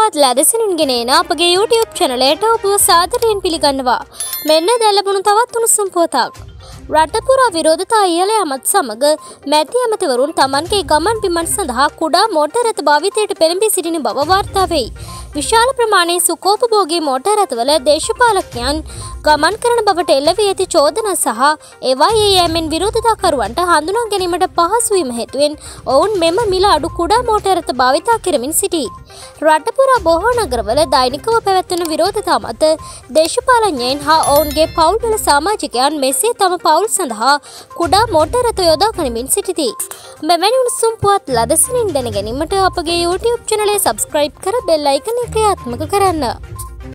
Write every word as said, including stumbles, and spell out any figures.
පුවත් ලැදසිනින් ගෙනෙන අපගේ YouTube channelයට ඔබව සාදරයෙන් පිළිගන්නවා. මෙන්න දැන් ලැබුණු තවත් උණුසුම් පුවතක්. රටපුරා විරෝධතා ඉහළ යමත් සමග මැති ඇමතිවරුන් තමන්ගේ ගමන් බිමන් සඳහා කුඩා මෝටර් රථ භාවිතයට පෙළඹී සිටින බව වාර්තා වෙයි. විශාල ප්‍රමාණයේ සුඛෝපභෝගී මෝටර් රථවල දේශපාලකයන් ගමන් කරන බවට එල්ල වී ඇති චෝදනා සහ ඒවා ඒ යෑමෙන් විරෝධතාකරුවන්ට හඳුනා ගැනීමට පහසු වීම හේතුවෙන් ඔවුන් මෙම මිල අඩු කුඩා මෝටර් රථ භාවිතා කරමින් සිටී. රටපුරා බොහෝ නගරවල දෛනිකව පැවැත්වෙන විරෝධතා මත දේශපාලඥයන් හා ඔවුන්ගේ පවුල්වල සමාජිකයන් මෙසේ තම පවුල් සඳහා කුඩා මෝටර් රථ යොදා ගනිමින් සිටිති. මෙවැනි උණුසුම් පුවත් ලදසිනින් දැන ගැනීමට අපගේ YouTube channel එක subscribe කර bell icon එක ක්‍රියාත්මක කරන්න.